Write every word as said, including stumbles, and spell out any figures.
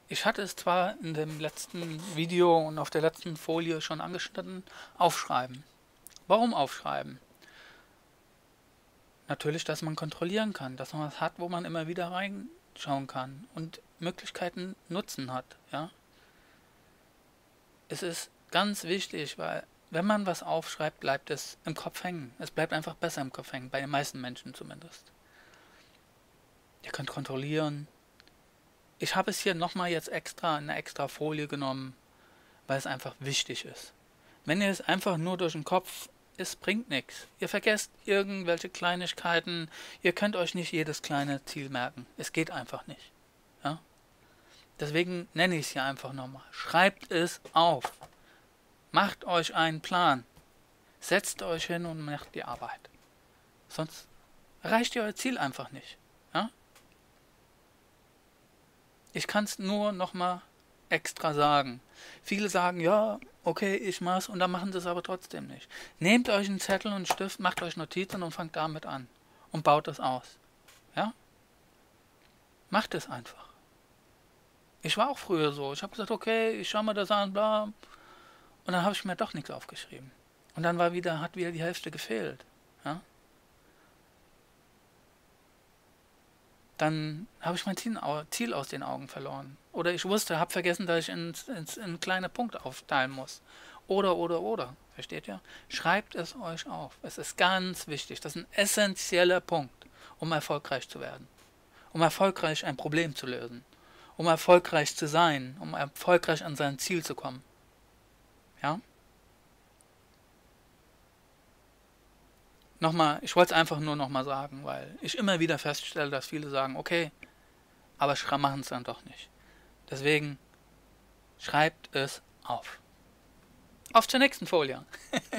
Ich hatte es zwar in dem letzten Video und auf der letzten Folie schon angeschnitten, aufschreiben. Warum aufschreiben? Natürlich, dass man kontrollieren kann, dass man was hat, wo man immer wieder reinschauen kann und Möglichkeiten nutzen hat. Ja? Es ist ganz wichtig, weil wenn man was aufschreibt, bleibt es im Kopf hängen. Es bleibt einfach besser im Kopf hängen, bei den meisten Menschen zumindest. Ihr könnt kontrollieren. Ich habe es hier nochmal jetzt extra in eine extra Folie genommen, weil es einfach wichtig ist. Wenn ihr es einfach nur durch den Kopf, es bringt nichts. Ihr vergesst irgendwelche Kleinigkeiten. Ihr könnt euch nicht jedes kleine Ziel merken. Es geht einfach nicht. Ja? Deswegen nenne ich es hier einfach nochmal. Schreibt es auf. Macht euch einen Plan. Setzt euch hin und macht die Arbeit. Sonst erreicht ihr euer Ziel einfach nicht. Ja? Ich kann es nur nochmal extra sagen. Viele sagen, ja, okay, ich mach's, und dann machen sie es aber trotzdem nicht. Nehmt euch einen Zettel und einen Stift, macht euch Notizen und fangt damit an. Und baut es aus. Ja? Macht es einfach. Ich war auch früher so. Ich habe gesagt, okay, ich schaue mir das an, bla. Und dann habe ich mir doch nichts aufgeschrieben. Und dann war wieder, hat wieder die Hälfte gefehlt. Ja? Dann habe ich mein Ziel aus den Augen verloren. Oder ich wusste, habe vergessen, dass ich ins, ins, in kleine Punkte aufteilen muss. Oder, oder, oder. Versteht ihr? Schreibt es euch auf. Es ist ganz wichtig. Das ist ein essentieller Punkt, um erfolgreich zu werden. Um erfolgreich ein Problem zu lösen. Um erfolgreich zu sein. Um erfolgreich an sein Ziel zu kommen. Ja? Nochmal, ich wollte es einfach nur nochmal sagen, weil ich immer wieder feststelle, dass viele sagen, okay, aber machen es dann doch nicht. Deswegen schreibt es auf. Auf zur nächsten Folie.